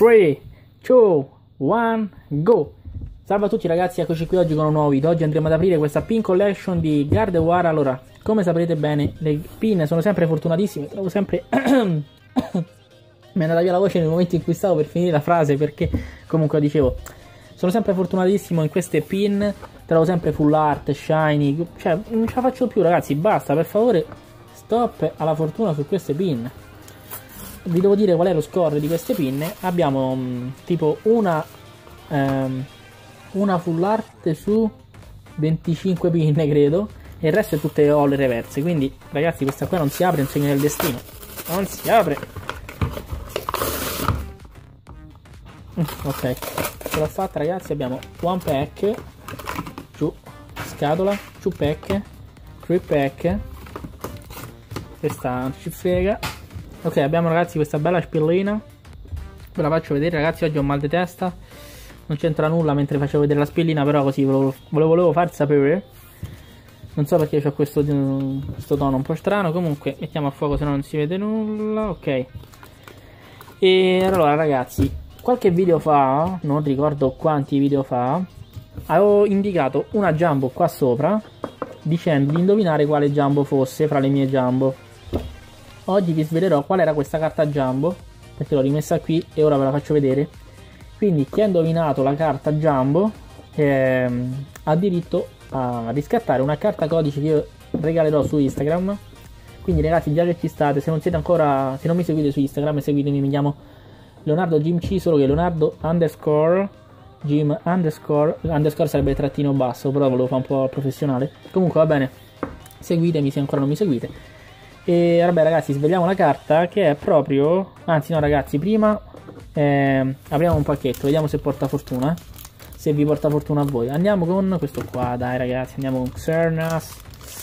3, 2, 1, go! Salve a tutti ragazzi, eccoci qui oggi con un nuovo video. Oggi andremo ad aprire questa pin collection di Gardevoir. Allora, come saprete bene, le pin sono sempre fortunatissime. Trovo sempre... mi è andata via la voce nel momento in cui stavo per finire la frase, perché comunque dicevo, sono sempre fortunatissimo in queste pin. Trovo sempre full art, shiny, cioè non ce la faccio più ragazzi, basta, per favore, stop alla fortuna su queste pin. Vi devo dire qual è lo score di queste pin. Abbiamo tipo una full art su 25 pin credo, e il resto è tutte all reverse. Quindi ragazzi, questa qua non si apre, è un segno del destino, non si apre. Ok, ce l'ho fatta ragazzi. Abbiamo one pack, giù, scatola, two pack, three pack, questa non ci frega. Ok, abbiamo ragazzi questa bella spillina, ve la faccio vedere ragazzi. Oggi ho mal di testa, non c'entra nulla mentre facevo vedere la spillina, però così ve lo volevo far sapere. Non so perché ho questo tono un po' strano. Comunque mettiamo a fuoco, se no non si vede nulla. Ok, e allora ragazzi, qualche video fa, non ricordo quanti video fa, avevo indicato una Jumbo qua sopra dicendo di indovinare quale Jumbo fosse fra le mie Jumbo. Oggi vi svelerò qual era questa carta Jumbo, perché l'ho rimessa qui e ora ve la faccio vedere. Quindi chi ha indovinato la carta Jumbo ha diritto a riscattare una carta codice che io regalerò su Instagram. Quindi ragazzi, già che ci state, se non siete ancora, se non mi seguite su Instagram, seguitemi, mi chiamo Leonardo Jim C, solo che Leonardo underscore Jim underscore sarebbe trattino basso, però volevo fare un po' professionale. Comunque va bene, seguitemi se ancora non mi seguite. E vabbè ragazzi, svegliamo la carta, che è proprio, anzi no ragazzi, prima apriamo un pacchetto, vediamo se porta fortuna, se vi porta fortuna a voi. Andiamo con questo qua, dai ragazzi, andiamo con Xerneas.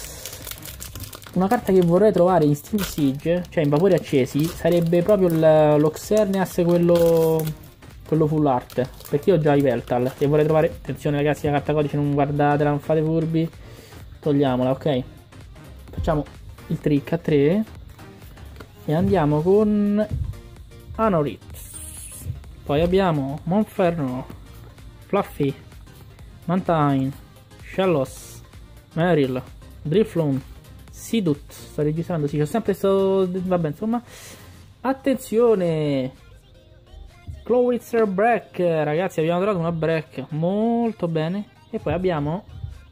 Una carta che vorrei trovare in Steam Siege, cioè in vapori accesi, sarebbe proprio lo Xerneas, quello full art, perché io ho già i Veltal e vorrei trovare. Attenzione ragazzi, la carta codice non guardatela, non fate furbi, togliamola. Ok, facciamo il trick a 3 e andiamo con Anorit. Poi abbiamo Monferno, Fluffy, Mantine, Shellos, Meryl, Drifloon, Sidut. Sto registrando, sì, c'ho sempre sto... vabbè insomma. Attenzione, Clowitzer Break, ragazzi, abbiamo trovato una break molto bene. E poi abbiamo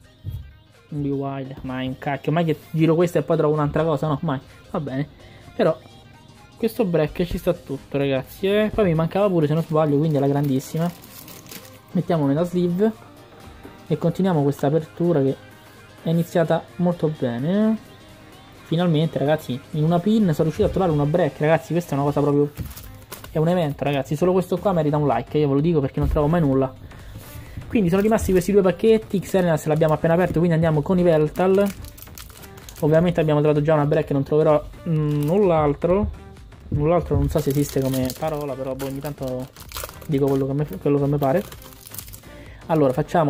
un Wild, ma è un cacchio, mai che giro questo e poi trovo un'altra cosa, no, mai, va bene. Però questo break ci sta tutto ragazzi, poi mi mancava pure se non sbaglio, quindi è la grandissima. Mettiamo nella sleeve e continuiamo questa apertura che è iniziata molto bene. Finalmente ragazzi, in una pin sono riuscito a trovare una break, ragazzi, questa è una cosa proprio, è un evento ragazzi, solo questo qua merita un like, io ve lo dico perché non trovo mai nulla. Quindi sono rimasti questi due pacchetti. Xerneas l'abbiamo appena aperto, quindi andiamo con i Veltal. Ovviamente abbiamo trovato già una break, non troverò null'altro. Null'altro non so se esiste come parola, però boh, ogni tanto dico quello che mi pare. Allora facciamo,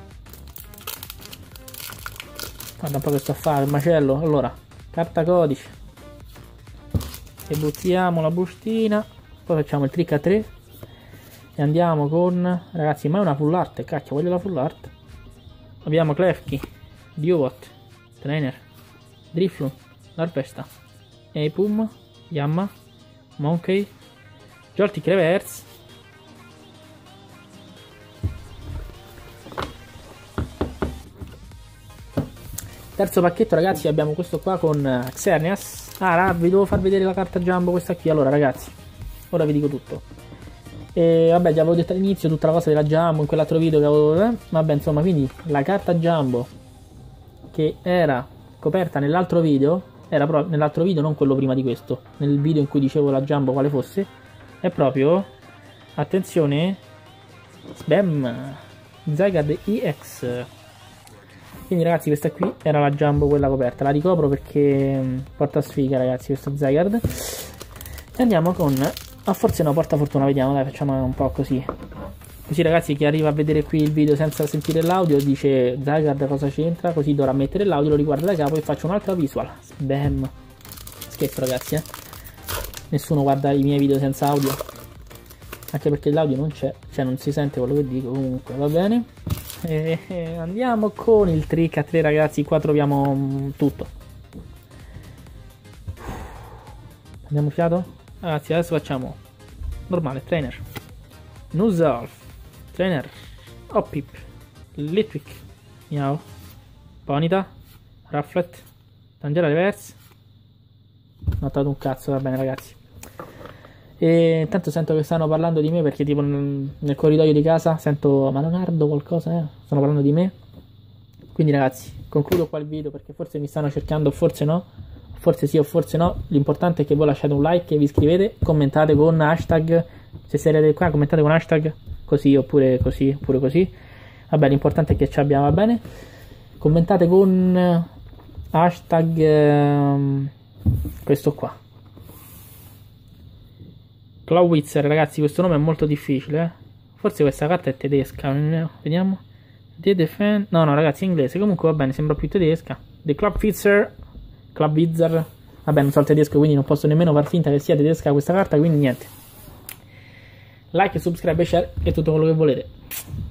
guarda un po' che sto a fare, il macello. Allora, carta codice e buttiamo la bustina, poi facciamo il trick a 3 e andiamo con, ragazzi, ma è una full art, cacchio, voglio la full art. Abbiamo Klefki, Duot, Trainer, Drifloon, Larvesta, Apum, Yamma, Monkey, Joltik Reverse, terzo pacchetto ragazzi. Abbiamo questo qua con Xerneas. Vi devo far vedere la carta Jumbo, questa qui. Allora ragazzi, ora vi dico tutto. E vabbè, già avevo detto all'inizio tutta la cosa della Jumbo in quell'altro video che avevo, vabbè insomma. Quindi la carta Jumbo che era coperta nell'altro video, era proprio nell'altro video, non quello prima di questo, nel video in cui dicevo la Jumbo quale fosse, è proprio, attenzione, Spam Zygarde EX. Quindi ragazzi, questa qui era la Jumbo, quella coperta. La ricopro perché porta sfiga ragazzi questo Zygarde. E andiamo con, forse no, porta fortuna, vediamo, dai, facciamo un po' così. Così ragazzi, chi arriva a vedere qui il video senza sentire l'audio dice Zygarde cosa c'entra, così dovrà mettere l'audio, lo riguarda da capo e faccio un'altra visual. Bam. Scherzo ragazzi, nessuno guarda i miei video senza audio. anche perché l'audio non c'è, cioè non si sente quello che dico. Comunque va bene. E andiamo con il trick a 3, ragazzi. Qua troviamo tutto. Andiamo fiato? Ragazzi, adesso facciamo normale, trainer, Nuzolf, trainer, Hoppip, Litwick, Miao, Ponyta, Rufflet, Tangela Reverse. Non ho notato un cazzo, va bene ragazzi. E intanto sento che stanno parlando di me, perché tipo nel corridoio di casa sento, ma non ardo qualcosa, stanno parlando di me. Quindi ragazzi, concludo qua il video, perché forse mi stanno cercando, forse no, forse sì o forse no. L'importante è che voi lasciate un like e vi iscrivete, commentate con hashtag, se siete qua commentate con hashtag così oppure così oppure così. Vabbè, l'importante è che ci abbiamo, va bene. Commentate con hashtag questo qua, Clawitzer, ragazzi. Questo nome è molto difficile, forse questa carta è tedesca, vediamo. No ragazzi, è inglese. Comunque va bene, sembra più tedesca. The Clawitzer, vabbè, non so il tedesco, quindi non posso nemmeno far finta che sia tedesca questa carta, quindi niente. Like, subscribe e share e tutto quello che volete.